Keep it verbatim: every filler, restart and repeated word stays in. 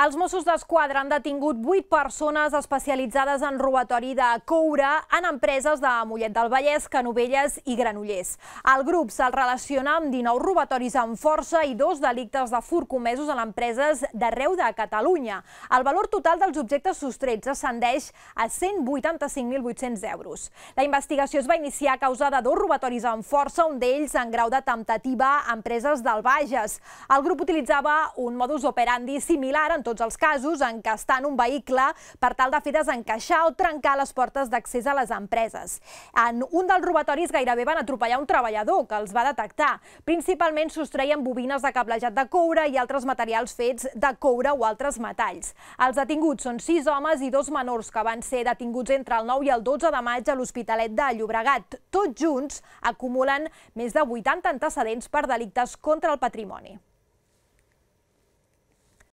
Els Mossos d'Esquadra han detingut vuit persones especialitzades en robatori de coure en empreses de Mollet del Vallès, Canovelles i Granollers. El grup se'l relaciona amb dinou robatoris amb força i dos delictes de furt comesos en empreses d'arreu de Catalunya. El valor total dels objectes sostrets ascendeix a cent vuitanta-cinc mil vuit-cents euros. La investigació es va iniciar a causa de dos robatoris amb força, un d'ells en grau de temptativa a empreses del Bages. El grup utilitzava un modus operandi similar en tots els casos, encastant un vehicle per tal de fer desencaixar o trencar les portes d'accés a les empreses. En un dels robatoris gairebé van atropellar un treballador que els va detectar. Principalment sostreien bobines de cablejat de coure i altres materials fets de coure o altres metalls. Els detinguts són sis homes i dos menors que van ser detinguts entre el nou i el dotze de maig a l'Hospitalet de Llobregat. Tots junts acumulen més de vuitanta antecedents per delictes contra el patrimoni.